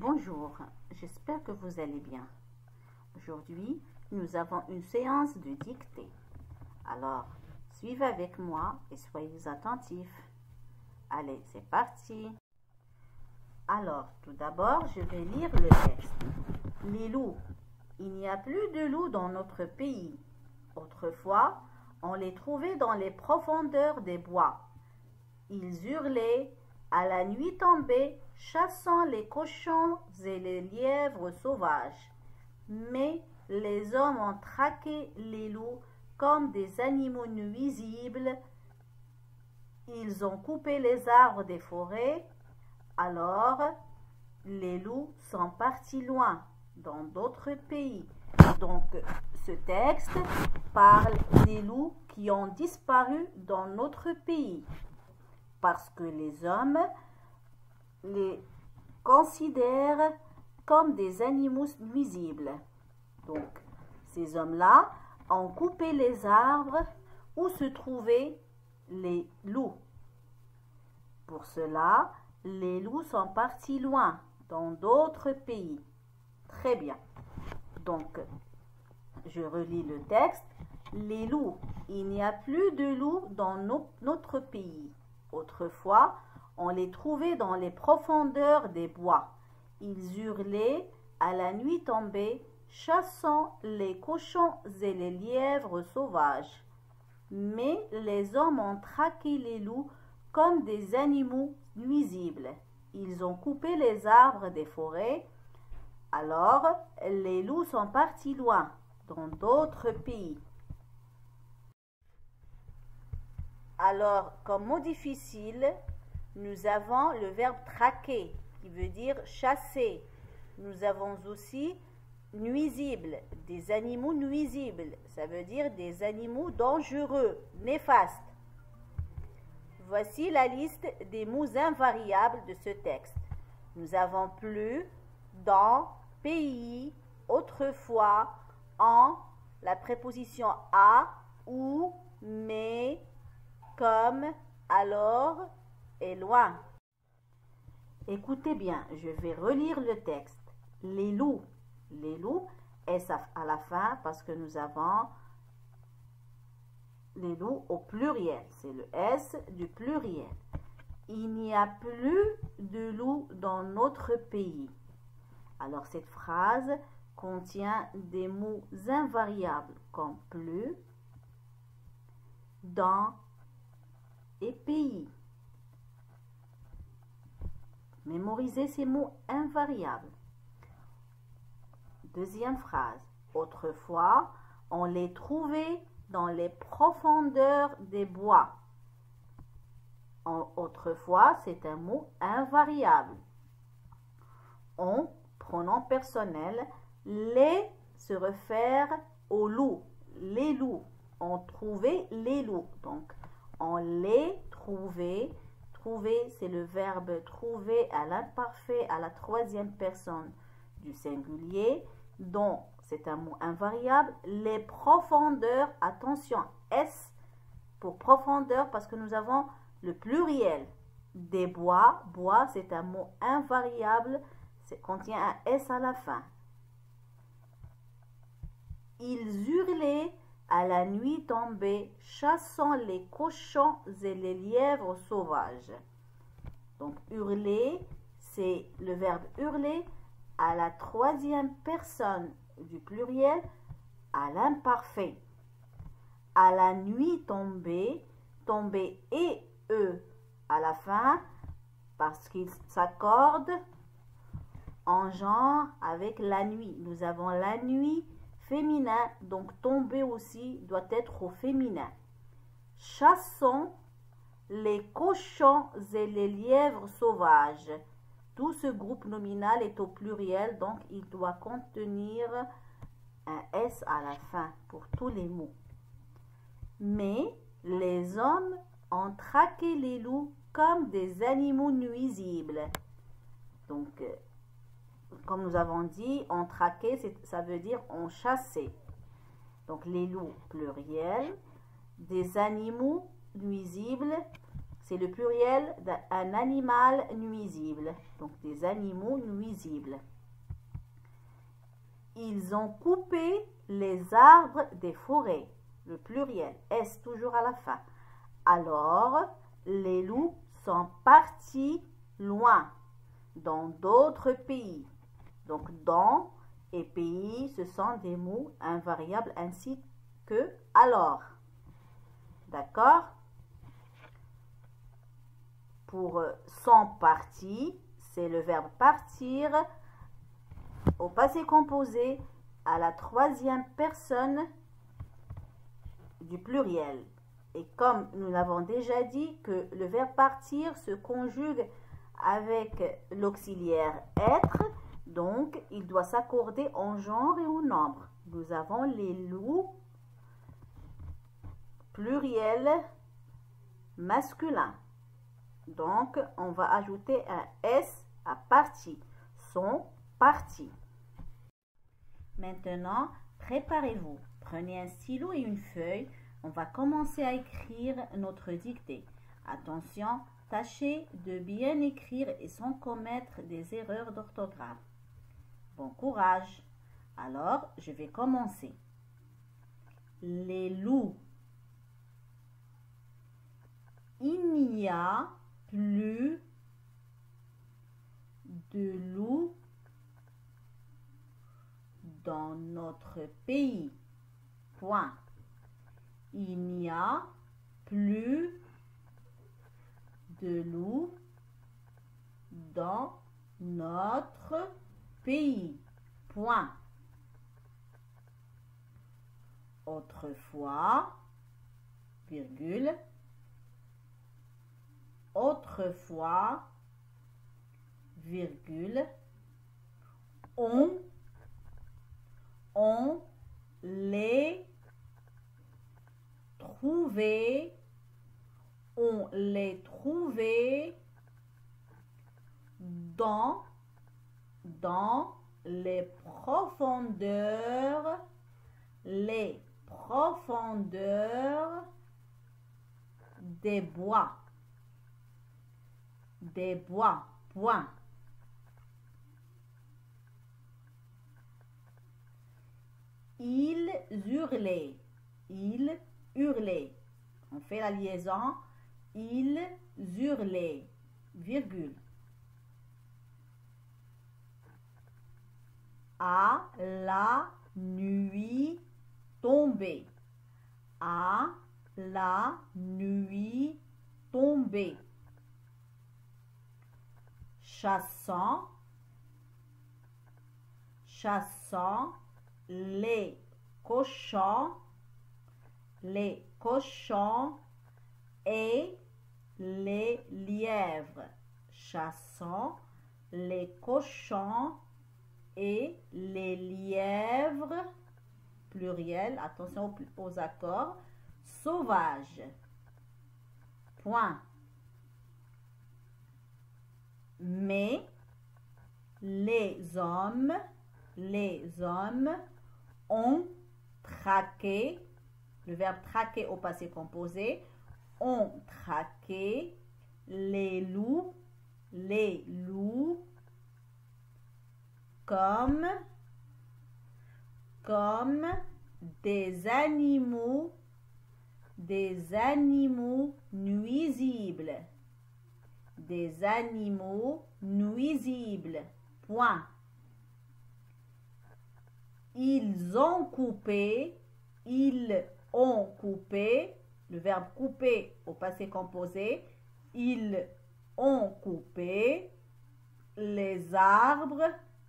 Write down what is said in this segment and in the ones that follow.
Bonjour, j'espère que vous allez bien. Aujourd'hui, nous avons une séance de dictée. Alors, suivez avec moi et soyez attentifs. Allez, c'est parti. Alors, tout d'abord, je vais lire le texte. Les loups. Il n'y a plus de loups dans notre pays. Autrefois, on les trouvait dans les profondeurs des bois. Ils hurlaient à la nuit tombée, chassant les cochons et les lièvres sauvages. Mais les hommes ont traqué les loups comme des animaux nuisibles. Ils ont coupé les arbres des forêts. Alors, les loups sont partis loin, dans d'autres pays. Donc, ce texte parle des loups qui ont disparu dans notre pays, parce que les hommes les considèrent comme des animaux nuisibles. Donc, ces hommes-là ont coupé les arbres où se trouvaient les loups. Pour cela, les loups sont partis loin, dans d'autres pays. Très bien. Donc, je relis le texte. Les loups. Il n'y a plus de loups dans notre pays. Autrefois, on les trouvait dans les profondeurs des bois. Ils hurlaient à la nuit tombée, chassant les cochons et les lièvres sauvages. Mais les hommes ont traqué les loups comme des animaux nuisibles. Ils ont coupé les arbres des forêts. Alors, les loups sont partis loin, dans d'autres pays. Alors, comme mot difficile, nous avons le verbe traquer, qui veut dire chasser. Nous avons aussi nuisible, des animaux nuisibles. Ça veut dire des animaux dangereux, néfastes. Voici la liste des mots invariables de ce texte. Nous avons plus, dans, pays, autrefois, en, la préposition à, ou, mais, comme, alors et loin. Écoutez bien, je vais relire le texte. Les loups, S à la fin parce que nous avons les loups au pluriel. C'est le S du pluriel. Il n'y a plus de loups dans notre pays. Alors cette phrase contient des mots invariables comme plus, dans et pays. Mémorisez ces mots invariables. Deuxième phrase. Autrefois, on les trouvait dans les profondeurs des bois. Autrefois, c'est un mot invariable. On, pronom personnel, les se réfère aux loups. Les loups. On trouvait les loups. Donc, on les trouvait. Trouver, c'est le verbe trouver à l'imparfait, à la troisième personne du singulier, dont c'est un mot invariable. Les profondeurs, attention, S pour profondeur parce que nous avons le pluriel des bois. Bois, c'est un mot invariable, contient un S à la fin. Ils hurlaient à la nuit tombée, chassant les cochons et les lièvres sauvages. Donc, hurler, c'est le verbe hurler à la troisième personne du pluriel, à l'imparfait. À la nuit tombée, tomber et E à la fin, parce qu'ils s'accordent en genre avec la nuit. Nous avons la nuit féminin, donc tomber aussi doit être au féminin. Chassons les cochons et les lièvres sauvages. Tout ce groupe nominal est au pluriel, donc il doit contenir un S à la fin pour tous les mots. Mais les hommes ont traqué les loups comme des animaux nuisibles. Donc, comme nous avons dit, on traquait, ça veut dire on chassait. Donc les loups pluriel, des animaux nuisibles, c'est le pluriel d'un animal nuisible. Donc, des animaux nuisibles. Ils ont coupé les arbres des forêts. Le pluriel, S toujours à la fin. Alors, les loups sont partis loin, dans d'autres pays. Donc, dans et pays, ce sont des mots invariables ainsi que alors. D'accord? Pour sont partis, c'est le verbe partir au passé composé à la troisième personne du pluriel. Et comme nous l'avons déjà dit que le verbe partir se conjugue avec l'auxiliaire être, donc il doit s'accorder en genre et en nombre. Nous avons les loups pluriel masculin. Donc on va ajouter un S à partie. Sont partis. Maintenant, préparez-vous. Prenez un stylo et une feuille. On va commencer à écrire notre dictée. Attention, tâchez de bien écrire et sans commettre des erreurs d'orthographe. Bon courage. Alors, je vais commencer. Les loups. Il n'y a plus de loups dans notre pays. Point. Il n'y a plus de loups dans notre pays. Point. Autrefois, virgule, autrefois, virgule, on les trouvait, on les trouvait dans les profondeurs des bois, point. Ils hurlaient. On fait la liaison. Ils hurlaient, virgule. À la nuit tombée. À la nuit tombée. Chassant les cochons et les lièvres. Chassant les cochons et les lièvres, pluriel, attention aux accords, sauvages. Point. Mais les hommes ont traqué, le verbe traquer au passé composé, ont traqué les loups comme des animaux nuisibles. Des animaux nuisibles. Point. Ils ont coupé, le verbe couper au passé composé, ils ont coupé les arbres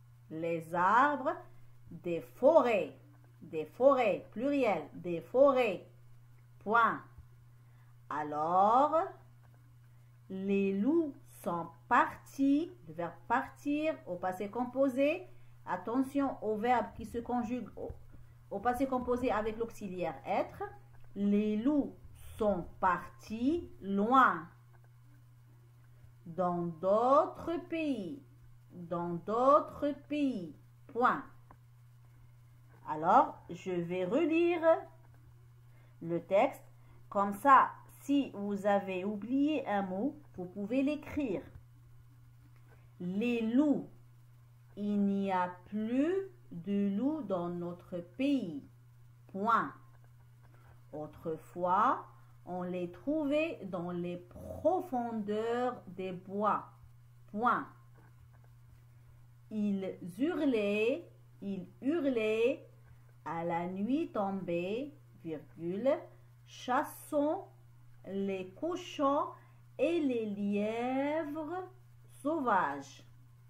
des forêts, pluriel, des forêts. Point. Alors, les loups sont partis, le verbe partir au passé composé. Attention au verbe qui se conjugue au passé composé avec l'auxiliaire être. Les loups sont partis loin, dans d'autres pays. Point. Alors, je vais relire le texte. Comme ça, Si vous avez oublié un mot, vous pouvez l'écrire. Les loups. Il n'y a plus de loups dans notre pays. Point. Autrefois, on les trouvait dans les profondeurs des bois. Point. Ils hurlaient à la nuit tombée, virgule, chassant les cochons et les lièvres sauvages.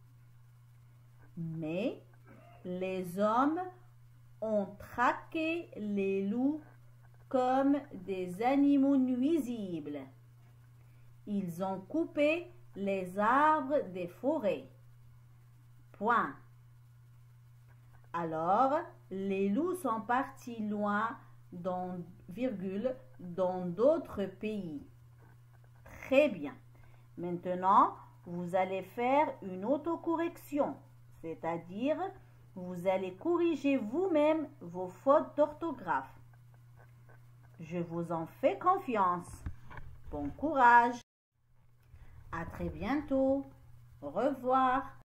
Mais les hommes ont traqué les loups comme des animaux nuisibles. Ils ont coupé les arbres des forêts. Point. Alors, les loups sont partis loin dans d'autres pays. Très bien. Maintenant, vous allez faire une autocorrection, c'est-à-dire vous allez corriger vous-même vos fautes d'orthographe. Je vous en fais confiance. Bon courage. À très bientôt. Au revoir.